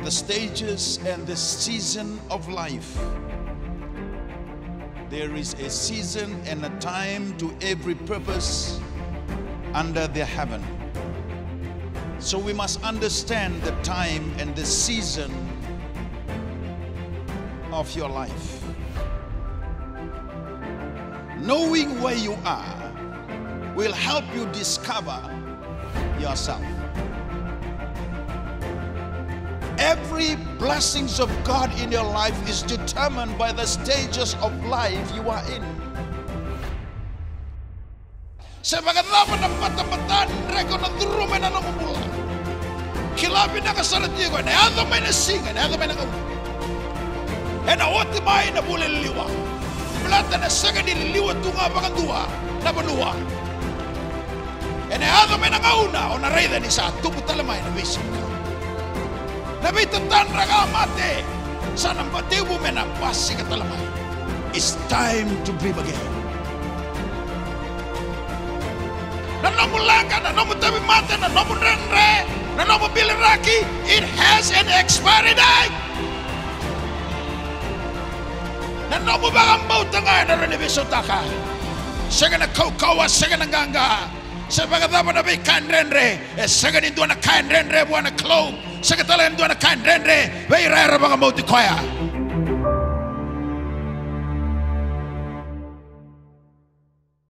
the stages and the season of life. There is a season and a time to every purpose under the heaven. So we must understand the time and the season of your life. Knowing where you are will help you discover yourself. Every blessings of God in your life is determined by the stages of life you are in. Sebagai dapat tempat-tempatan rekon turun na namumula. Kilabi na kasarat niyo ko, na ato may nasinga, na ato may nakaw. E na oti may na buli liliwa. Plata na saga nililiwa tunga pakandua, na banuwa. E na ato may nakauna, o na reyda ni sa tuputalamay na basic. Nabi tatan raga mate, sanang batibu mena pasi katalamay. It's time to breathe again. Nanamulanga, nanamutabi mate, nanamunrenre, nanamupiliraki, it has an expiry date. Nanamubagambau tanga na renebisotaka. Sega na kaukawa, sega na ganga. Sebagai dapat nabi kanrenre, sega ni dua na kanrenre buana klo. Sekatalan dua na kanrenre, bayar rabang mau dikoya.